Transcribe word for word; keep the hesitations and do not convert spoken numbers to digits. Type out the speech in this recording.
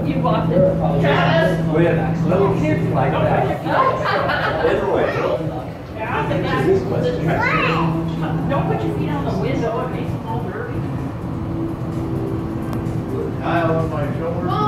You walked it. Travis! With little kids like that. Yeah, I think that's the trash. Don't put your feet on the window, it makes them all dirty. Kyle on my shoulder.